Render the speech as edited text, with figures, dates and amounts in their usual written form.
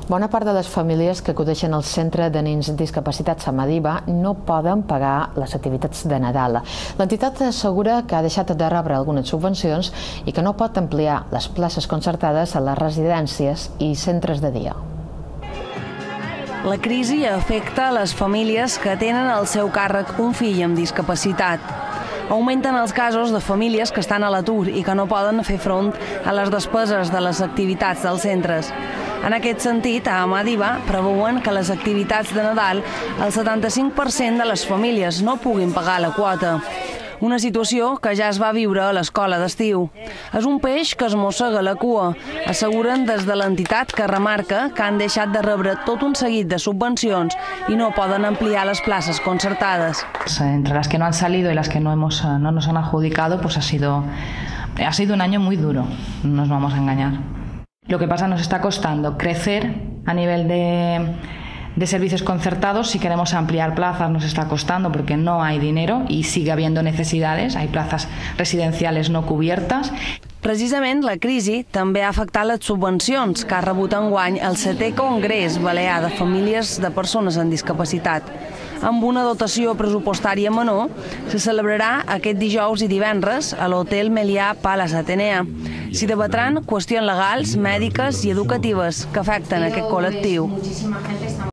Bona part de les famílies que acudeixen al Centre de Nens Discapacitats Amadiva no poden pagar les activitats de Nadal. L'entitat assegura que ha deixat de rebre algunes subvencions i que no pot ampliar les places concertades a les residències i centres de dia. La crisi afecta a les famílies que tenen al seu càrrec un fill amb discapacitat. Augmenten els casos de famílies que estan a l'atur i que no poden fer front a les despeses de les activitats dels centres. En aquest sentit, a Amadiva preveuen que les activitats de Nadal el 75% de les famílies no puguin pagar la quota. Una situació que ja es va viure a l'escola d'estiu. És un peix que es mossega la cua, asseguren des de l'entitat, que remarca que han deixat de rebre tot un seguit de subvencions i no poden ampliar les places concertades. Entre las que no han salido y las que no nos han adjudicado, pues ha sido un año muy duro, no nos vamos a engañar. Lo que pasa, nos está costando crecer a nivel de servicios concertados. Si queremos ampliar plazas nos está costando porque no hay dinero y sigue habiendo necesidades, hay plazas residenciales no cubiertas. Precisament la crisi també ha afectat les subvencions que ha rebut enguany el 7è Congrés Balear de Famílies de Persones amb Discapacitat. Amb una dotació pressupostària menor, se celebrarà aquest dijous i divendres a l'Hotel Melià Palace Atenea. S'hi debatran qüestions legals, mèdiques i educatives que afecten aquest col·lectiu.